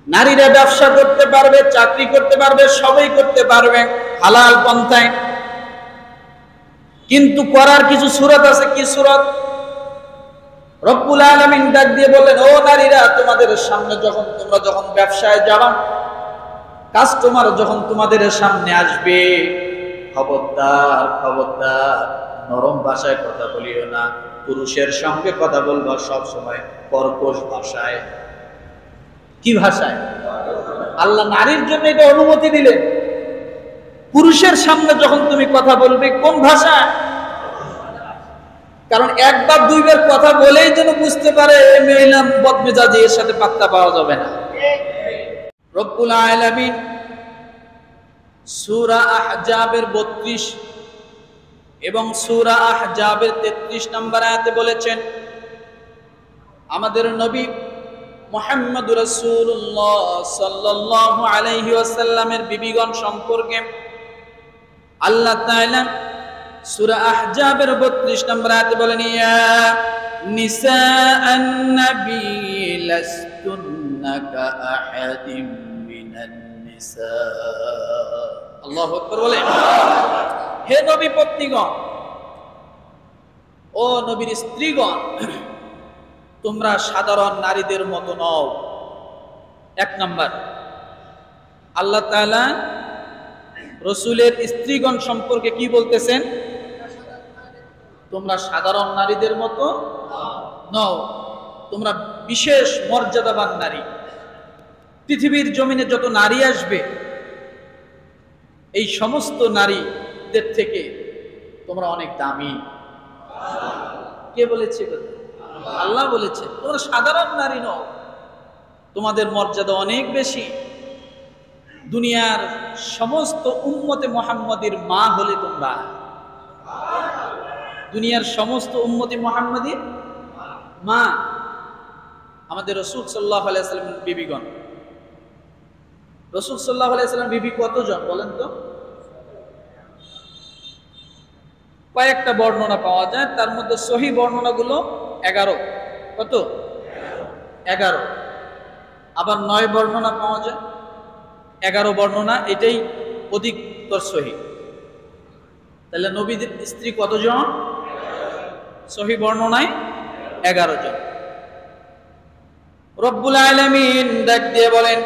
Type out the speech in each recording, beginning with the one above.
নারীরা ব্যবসা করতে পারবে, চাকরি করতে পারবে, সবই করতে পারবে হালাল পন্থায়, কিন্তু করার কিছু সূরত আছে। কি সূরত? রব্বুল আলামিন ডাক দিয়ে বললেন, ও নারীরা, তোমাদের সামনে তোমরা যখন ব্যবসায় যাবা, কাস্টমার যখন তোমাদের সামনে আসবে, খবরদার খবরদার নরম ভাষায় কথা বলিও না। পুরুষের সঙ্গে কথা বলবা সব সময় কর্কশ ভাষায়। কি ভাষায়? আল্লাহ নারীর জন্য এটা অনুমতি দিলেন। পুরুষের সামনে যখন তুমি কথা বলবে, কোন ভাষায়? কারণ একবার দুইবার কথা বলেই যেন বুঝতে পারে এই মহিলা বদমেজাজি, এর সাথে পাত্তা পাওয়া যাবে না। রব্বুল আলামিন সূরা আহজাবের 32 এবং সূরা আহজাবের 33 নম্বর আয়াতে বলেছেন, আমাদের নবী মুহাম্মদুর রাসূলুল্লাহ সাল্লাল্লাহু আলাইহি ওয়াসাল্লামের বিবিগণ সম্পর্কে আল্লাহ তাআলা সূরা আহজাবের 32 নম্বর আয়াতে বলেন, ইয়া নিসাআন নবী লাস্তুন্না কাআহাদিম মিনান নিসা। আল্লাহু আকবার বলেন। হে নবী পত্নীগণ, ও নবীর স্ত্রীগণ, তোমরা সাধারণ নারীদের মতো নও। এক নাম্বার, আল্লাহ তাআলা রাসূলের স্ত্রীগণ সম্পর্কে কি বলতেছেন? তোমরা সাধারণ নারীদের মতো নও, তোমরা বিশেষ মর্যাদাবান নারী। পৃথিবীর জমিনে যত নারী আসবে, এই সমস্ত নারীদের থেকে তোমরা অনেক দামি। কে বলেছে? আল্লাহ বলেছে। তোমরা সাধারণ নারী নও, তোমাদের মর্যাদা অনেক বেশি। দুনিয়ার সমস্ত উম্মতে মুহাম্মাদীর মা হলে তোমরা। দুনিয়ার সমস্ত উম্মতে মুহাম্মাদীর মা আমাদের রাসূল সাল্লাল্লাহু আলাইহি ওয়াসাল্লামের বিবিগণ। রাসূল সাল্লাল্লাহু আলাইহি ওয়াসাল্লাম বিবি কতজন বলেন তো? কয়েকটা বর্ণনা পাওয়া যায়, তার মধ্যে সহিহ বর্ণনাগুলো 11। কত? 11। আবার 9 বর্ণনা পাওয়া যায়, 11 বর্ণনা, এটাই অধিকতর সহিহ। তাহলে নবীর স্ত্রী কতজন? সহিহ বর্ণনায় 11 জন। রব্বুল আলামিন ডাক দিয়ে বলেন,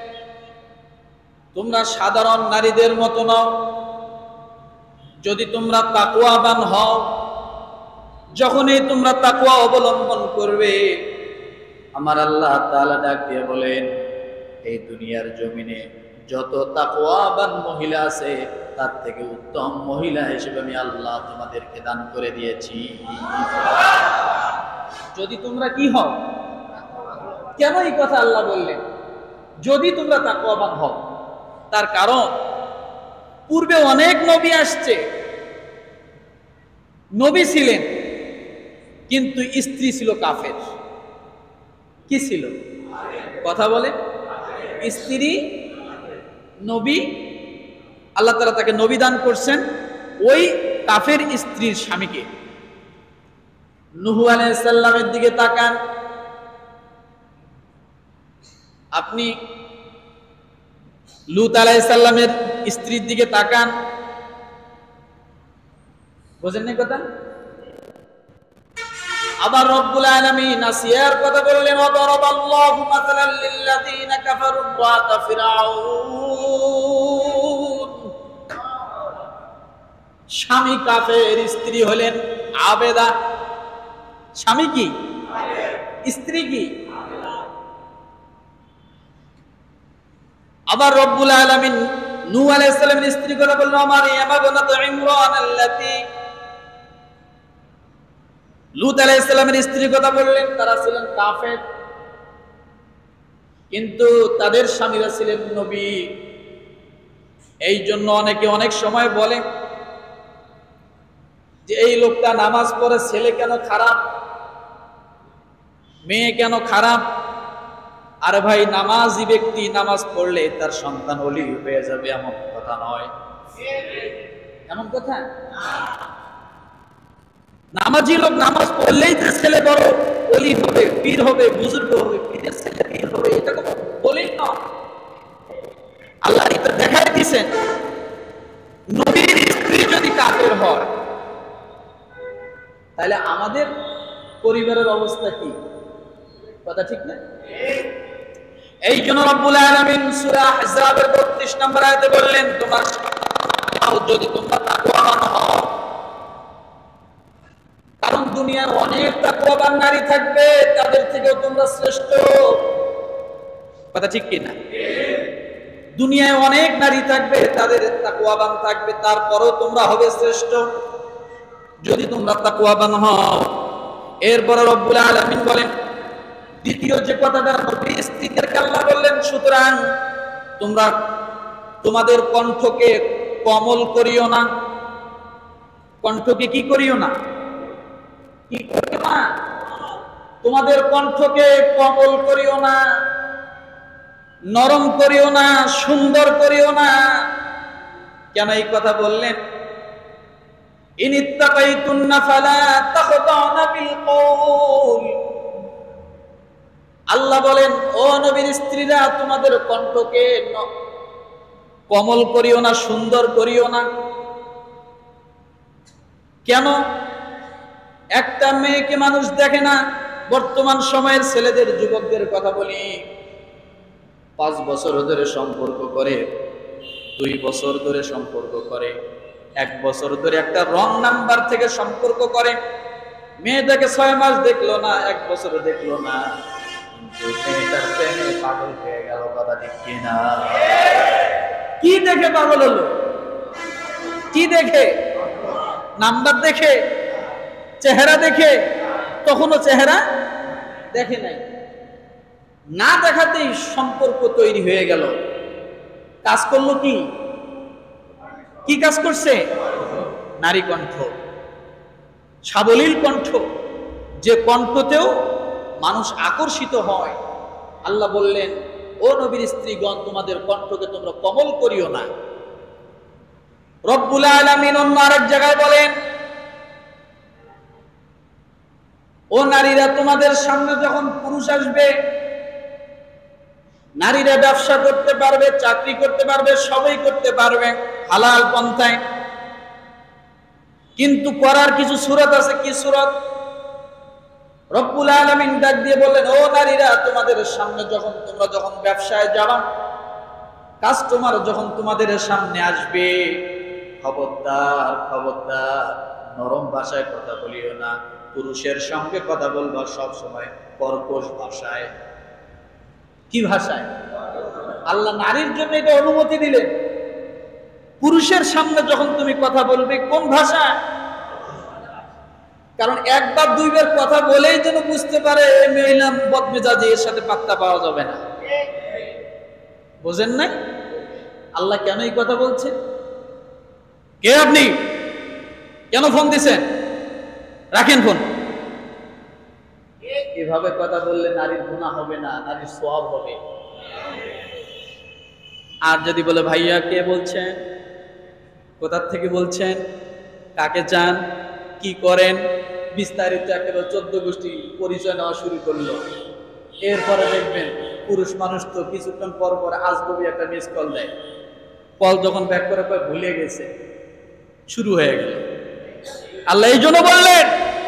তোমরা সাধারণ নারীদের মতো নও, যদি তোমরা তাকওয়াবান হও। যখনই তোমরা তাকওয়া অবলম্বন করবে, আমার আল্লাহ তাআলা ডাক দিয়ে বলেন, এই দুনিয়ার জমিনে যত তাকওয়াবান মহিলা আছে, তার থেকে উত্তম মহিলা হিসেবে আমি আল্লাহ তোমাদেরকে দান করে দিয়েছি। যদি তোমরা কি হও? কেন এই কথা আল্লাহ বললেন? যদি তোমরা তাকওয়াবান হও, তার কারণ পূর্বে অনেক নবী আসছে, নবী ছিলেন কিন্তু স্ত্রী ছিল কাফের। কি ছিল? কথা বলে। স্ত্রী নবী, আল্লাহ তাআলা তাকে নবী দান করছেন ওই কাফের স্ত্রীর স্বামীকে। নূহ আলাইহিস সালামের দিকে তাকান, আপনি লূত আলাইহিস সালামের স্ত্রীর দিকে তাকান, বুঝেন না কথা? আবার রব্বুল আলামিন আসিয়ার কথা বললেন, ওয়াদারাবাল্লাহু মাসালাল লিল্লাযীনা কাফারু ইমরাআতা ফিরআউন। স্বামী কাফের, স্ত্রী হলেন আবেদা। স্বামী কি? স্ত্রী কি? আবার রব্বুল আলামিন নূহ আলাইহিস সালামের স্ত্রী কথা বললেন, মারইয়াম বিনত ইমরান আল্লাতী। লূত আলাইহিস সালামের স্ত্রী কথা বললেন, তারা ছিলেন কাফের কিন্তু তাদের স্বামীরা ছিলেন নবী। এই জন্য অনেকে অনেক সময় বলে যে এই লোকটা নামাজ পড়ে, ছেলে কেন খারাপ, মেয়ে কেন খারাপ? আরে ভাই, নামাজি ব্যক্তি নামাজ পড়লে তার সন্তান ওলি হয়ে যাবে এমন কথা নয়। এমন কথা? নামাজি লোক নামাজ পড়লেই যে ছেলে বড় ওলি হবে, পীর হবে, বুজুর্গ হবে, পীরের ছেলে পীর হবে, এটা কথা বলি। নয়। আল্লাহ এটা দেখাই দিয়েছেন, নবীর স্ত্রী যদি কাফের হয় তাহলে আমাদের পরিবারের অবস্থা কি? কথা ঠিক না? এই জন্য রব্বুল আলামিন সূরা আহজাবের ৩২ নম্বর আয়াতে বললেন, তোমার যদি তোমরা তাকওয়াবান হও, কারণ দুনিয়ার অনেক তাকওয়াবান নারী থাকবে, তাদের থেকেও তোমরা শ্রেষ্ঠ। কথা ঠিক কি না? দুনিয়ায় অনেক নারী থাকবে, তাদের তাকওয়াবান থাকবে, তারপরেও তোমরা হবে শ্রেষ্ঠ যদি তোমরা তাকওয়াবান হও। এরপরে রব্বুল আলামিন বলেন, দ্বিতীয় যে কথাটা নবীর স্ত্রীদেরকে আল্লাহ বললেন, সুতরাং তোমরা তোমাদের কণ্ঠকে কোমল করিও না। কণ্ঠকে কি করিও না? কি করিও না? তোমাদের কণ্ঠকে কোমল করিও না, নরম করিও না, সুন্দর করিও না। কেন এই কথা বললেন? ইনিত্তাকাইতুন্না ফালা তাখদাউনা বিল কওল। আল্লাহ বলেন, ও নবীর স্ত্রীরা, তোমাদের কণ্ঠকে কোমল করিও না, সুন্দর করিও না। কেন? একটা মেয়েকে মানুষ দেখে না। বর্তমান সময়ের ছেলেদের, যুবকদের কথা বলি, 5 বছর ধরে সম্পর্ক করে, 2 বছর ধরে সম্পর্ক করে, 1 বছর ধরে একটা রং নাম্বার থেকে সম্পর্ক করে। মেয়েটাকে 6 মাস দেখলো না, 1 বছর দেখলো না, মেয়েটার প্রেমে পাগল হয়ে গেল। কথা ঠিক কিনা? কি দেখে পাগল হলো? কি দেখে? নাম্বার দেখে? চেহারা দেখে? তখনও চেহারা দেখে নাই, না দেখাতেই সম্পর্ক তৈরি হয়ে গেল। কাজ করলো কি? কি কাজ করছে? নারী কণ্ঠ, সাবলীল কণ্ঠ, যে কণ্ঠতেও মানুষ আকর্ষিত হয়। আল্লাহ বললেন, ও নবীর স্ত্রীগণ, তোমাদের কণ্ঠকে তোমরা কোমল করিও না। রব্বুল আলামিন অন্য আরেক জায়গায় বলেন, ও নারীরা, তোমাদের সামনে যখন পুরুষ আসবে, নারীরা ব্যবসা করতে পারবে, চাকরি করতে পারবে, সবই করতে পারবে হালাল পন্থায়, কিন্তু করার কিছু সূরত আছে। কি সূরত? রব্বুল আলামিন ডাক দিয়ে বললেন, ও নারীরা, তোমাদের সামনে তোমরা যখন ব্যবসায় যাবা, কাস্টমার যখন তোমাদের সামনে আসবে, খবরদার খবরদার নরম ভাষায় কথা বলিও না। পুরুষের সঙ্গে কথা বলবা সব সময় কর্কশ ভাষায়। কি ভাষায়? আল্লাহ নারীর জন্য এটা অনুমতি দিলেন। পুরুষের সামনে যখন তুমি কথা বলবে, কোন ভাষা? কারণ 1 বা 2 বার কথা বলেই যেন বুঝতে পারে এই মহিলা বদমেজাজি, এর সাথে পাত্তা পাওয়া যাবে না। বুঝেন নাই আল্লাহ কেন এই কথা বলছেন? কে আপনি? কেন ফোন দিছেন? রাখেন ফোন। এভাবে কথা বললে নারীর গুনাহ হবে না, নারীর সওয়াব হবে। আর যদি বলে, ভাইয়া কে বলছেন, কোথা থেকে বলছেন, কাকে চান, কি করেন, বিস্তারিত একেবারে 14 গোষ্ঠী পরিচয় নেওয়া শুরু করলো, এরপরে দেখবেন পুরুষ মানুষ তো কিছুক্ষণ পর পর আজগবি একটা মিস কল দেয়। কল যখন ব্যাক করে ভুলে গেছে, শুরু হয়ে গেল। আল্লাহ এই জন্য বললেন,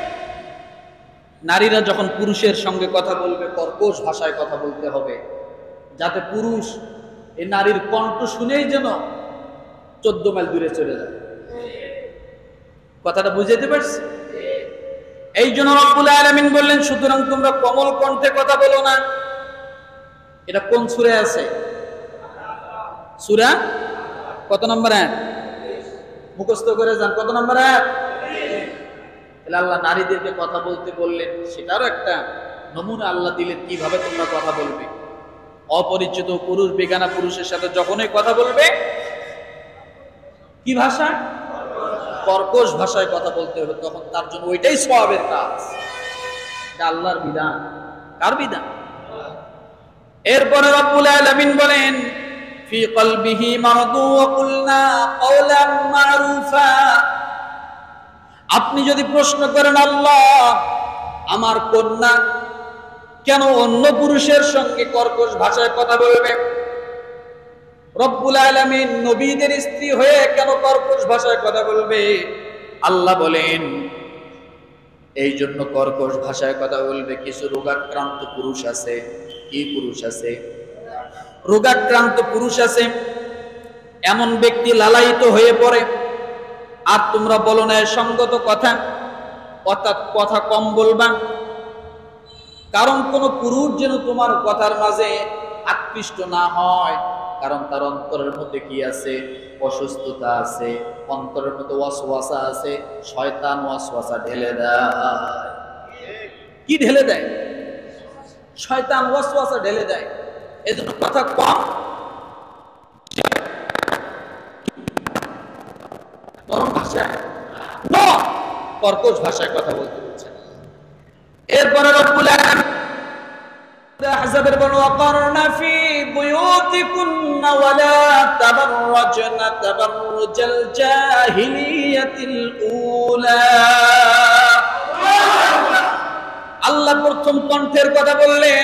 নারীরা যখন পুরুষের সঙ্গে কথা বলবে, কর্কশ ভাষায় কথা বলতে হবে, যাতে পুরুষ এই নারীর কণ্ঠ শুনেই যেন 14 মাইল দূরে চলে যায়। কথাটা বুঝাইতে পারছি? এই জন্য রব্বুল আলামিন বললেন, সুতরাং তোমরা কোমল কণ্ঠে কথা বলো না। এটা কোন সূরায় আছে? সূরা কত নম্বর আয়াত? মুখস্থ করে যান, কত নম্বর আয়াত? আল্লাহ নারীদেরকে কথা বলতে বললেন, সেটারও একটা নমুনা আল্লাহ দিলেন, কিভাবে তোমরা কথা বলবে। অপরিচিত পুরুষ, বেগানা পুরুষের সাথে যখনই কথা বলবে, কি ভাষা? কর্কশ ভাষায় কথা বলতে হবে। তখন তার জন্য ওইটাই সওয়াবের কাজ। এটা আল্লাহর বিধান। কার বিধান? এরপরে রব্বুল আলামিন বলেন, ফি কলবিহি মারাদু ওয়া কুলনা কাওলান মারুফা। আপনি যদি প্রশ্ন করেন, আল্লাহ, আমার কন্যা কেন অন্য পুরুষের সঙ্গে কর্কশ ভাষায় কথা বলবে? রব্বুল আলামিন নবীদের স্ত্রী হয়ে কেন কর্কশ ভাষায় কথা বলবে? আল্লাহ বলেন এই জন্য কর্কশ ভাষায় কথা বলবে। কিছু রোগাক্রান্ত পুরুষ আছে। কি পুরুষ আছে? রোগাক্রান্ত পুরুষ আছে। এমন ব্যক্তি লালায়িত হয়ে পড়ে, আর তোমরা বলো না সঙ্গত কথা, অর্থাৎ কথা কম বলবা। কারণ কোন পুরুষ যেন তোমার কথার মাঝে আকৃষ্ট না হয়, কারণ তার অন্তরের মধ্যে কি আছে? অসুস্থতা আছে, অন্তরের মধ্যে ওয়াসওয়াসা আছে। শয়তান ওয়াসওয়াসা ঢেলে দেয়। কি ঢেলে দেয়? শয়তান ওয়াসওয়াসা ঢেলে দেয়। এজন্য কথা কম, নরম ভাষায় নয়, কর্কশ ভাষায় কথা বলতে বলছেন। এরপরে রব্বুল আলামিন আহজাবের বর্ণনা, ওয়াকারনা ফি বুয়ুতিকুন্না ওয়ালা তাবাররাজনা তাবাররুজাল জাহিলিয়াতিল উলা। আল্লাহ প্রথম কণ্ঠের কথা বললেন,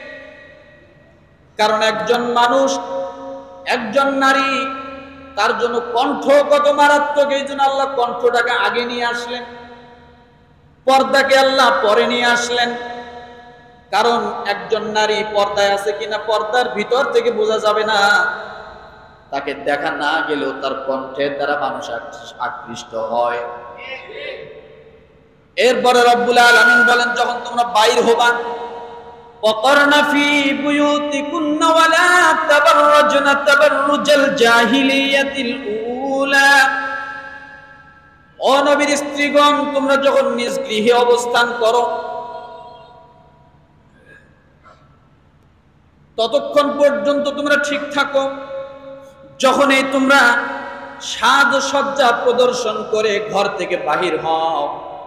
কারণ একজন মানুষ, একজন নারী, তার জন্য কণ্ঠ কত মারাত্মক। এই জন্য আল্লাহ কণ্ঠটাকে আগে নিয়ে আসলেন, পর্দাকে আল্লাহ পরে নিয়ে আসলেন। কারণ একজন নারী পর্দায় আছে কিনা পর্দার ভিতর থেকে বোঝা যাবে না, তাকে দেখা না গেলেও তার কণ্ঠের দ্বারা মানুষ আকৃষ্ট হয়। এরপরে রব্বুল আলামিন বলেন, যখন তোমরা বাইর হবা, ওয়াকারনা ফি বুয়ুতিকুন্না ওয়ালা তাবাররাজনা তাবাররুজাল জাহিলিয়াতিল উলা। ও নবীর স্ত্রীগণ, তোমরা যখন নিজ গৃহে অবস্থান করো, ততক্ষণ পর্যন্ত তোমরা ঠিক থাকো। যখনই তোমরা সাজসজ্জা প্রদর্শন করে ঘর থেকে বাহির হও,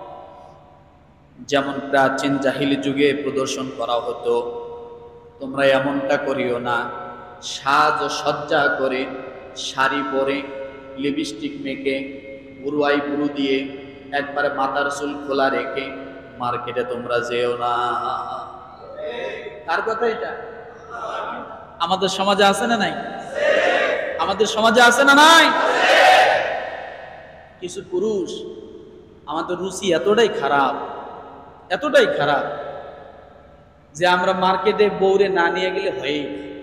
যেমন প্রাচীন জাহিলি যুগে প্রদর্শন করা হতো, তোমরা এমনটা করিও না। সাজসজ্জা করে, শাড়ি পরে, লিপস্টিক মেখে, বুরুয়াই বুরু দিয়ে, একবারে মাথার চুল খোলা রেখে মার্কেটে তোমরা যেও না। কার কথা এটা? আমাদের সমাজে আছে না নাই? আমাদের সমাজে আছে না নাই? কিছু পুরুষ, আমাদের রুচি এতটাই খারাপ, এতটাই খারাপ যে আমরা মার্কেটে বউরে না নিয়ে গেলে হয়।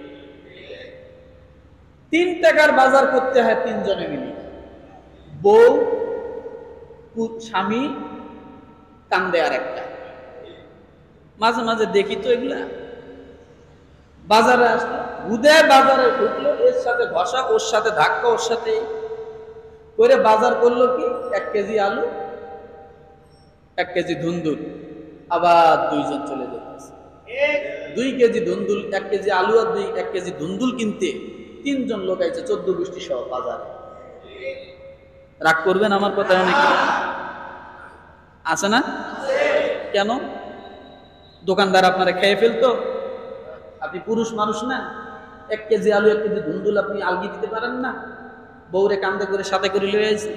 3 টাকার বাজার করতে হয় 3 জনে মিলে, বউ, স্বামী, কান্দে আর একটা। মাঝে মাঝে দেখি তো এগুলা। বাজারে আসলো, হুদে বাজারে ঢুকলো, এর সাথে ঘষা, ওর সাথে ধাক্কা, ওর সাথে করে বাজার করলো কি 1 কেজি আলু, 1 কেজি ধুন্দুল, আবার 2 জন চলে যেতেছে। 2 কেজি ধুন্দুল, 1 কেজি আলু আর 1 কেজি ধুন্দুল কিনতে 3 জন লোক আইছে, 14 গোষ্ঠী সহ বাজারে। রাগ করবেন আমার কথা? অনেকে আছে না? কেন? দোকানদার আপনারা খেয়ে ফেলতো? আপনি পুরুষ মানুষ না? 1 কেজি আলু 1 কেজি ধুন্দুল আপনি আলগি দিতে পারেন না? বউরে কান্দে করে সাথে করে লয়ে আইছে।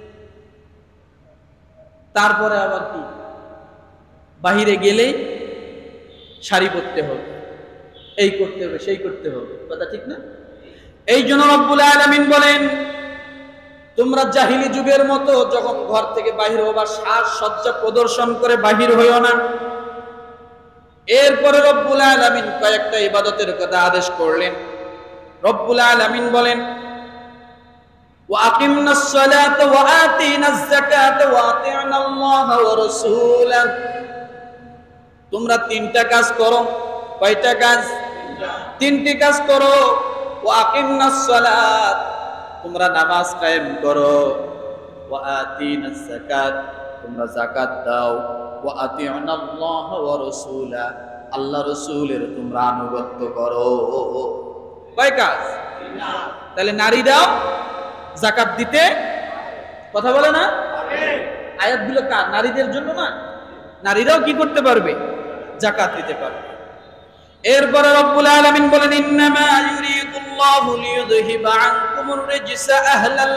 তারপরে আবার কি, বাহিরে গেলেই শাড়ি পরতে হবে, এই করতে হবে, সেই করতে হবে। কথা ঠিক না? এই জন্য রব্বুল আলামিন বলেন, তোমরা জাহিলি যুগের মতো যখন ঘর থেকে বাহির হবা, সাজসজ্জা প্রদর্শন করে বাহির হইও না। এরপরে রব্বুল আলামিন কয়েকটা ইবাদতের কথা আদেশ করলেন। রব্বুল আলামিন বলেন, ওয়া আকিমনাস সালাতা ওয়া আতিনাজ যাকাতা ওয়া আতি'নাল্লাহা ওয়া রাসূলাহু। তোমরা 3টা কাজ করো। কয়টা কাজ? 3টি কাজ করো। ওয়া আকিমনাস সালাত, তোমরা নামাজ কায়েম করো। ওয়া আতিনাজ যাকাত, তোমরা যাকাত দাও। ওয়া আতি'নাল্লাহা ওয়া রাসূলাহু, আল্লাহ রাসূলের তোমরা আনুগত্য করো। কয় কাজ? তাহলে নারীরাও যাকাত দিতে কথা বলে না? আয়াতগুলো কার? নারীদের জন্য না? নারীরাও কি করতে পারবে? যাকাত দিতে পারবে। এরপরে রব্বুল আলামিন বলেন, ইন্নামা ইউরিদুল্লাহু লিইউযহিবা আনকুমুর রিজসা আহলাল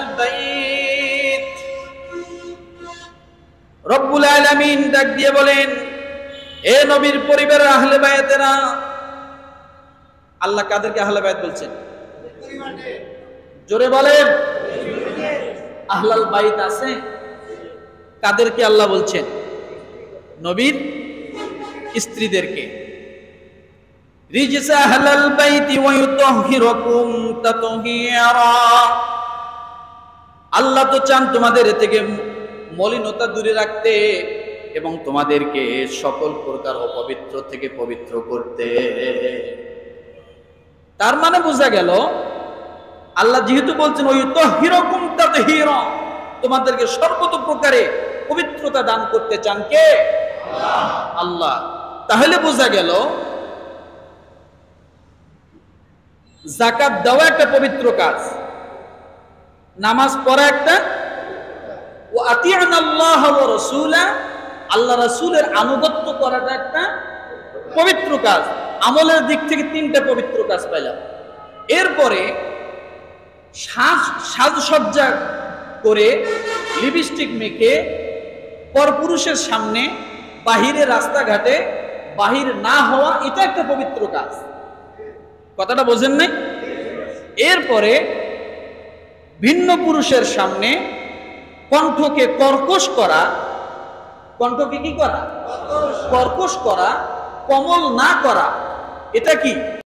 বাইত। রব্বুল আলামিন ডাক দিয়ে বলেন, এ নবীর পরিবারের আহলে বায়াতেরা, আল্লাহ কাদেরকে আহলে বায়াত বলছেন? জোরে বলেন। আহলাল বাইত আছে, কাদেরকে আল্লাহ বলছেন? নবীর স্ত্রীদেরকে। রিজসা আহলাল বাইতি ওয়া ইউতাহহিরুকুম তাতহীরা। আল্লাহ তো চান তোমাদের থেকে মলিনতা দূরে রাখতে এবং তোমাদেরকে সকল প্রকার অপবিত্র থেকে পবিত্র করতে। তার মানে বোঝা গেল আল্লাহ যেহেতু বলছেন ওই তাহহিরকুম তাতহীরা, তোমাদেরকে সর্বত প্রকারে পবিত্রতা দান করতে চান কে? আল্লাহ। তাহলে বোঝা গেল যাকাত দেওয়া একটা পবিত্র কাজ, নামাজ পড়া একটা, ও আতিউনাল্লাহ ওয়া রাসূলা, আল্লাহ রাসূলের আনুগত্য করাটা একটা পবিত্র কাজ। আমলের দিক থেকে তিনটা পবিত্র কাজ পাইলাম। এরপরে সাজসজ্জা করে লিপস্টিক মেখে পরপুরুষের সামনে বাহিরে রাস্তাঘাটে বাহির না হওয়া, এটা একটা পবিত্র কাজ। কথাটা বোঝেন নাই? এরপরে ভিন্ন পুরুষের সামনে কণ্ঠকে কর্কশ করা, কণ্ঠকে কি করা? কর্কশ করা, কোমল না করা, এটা কি?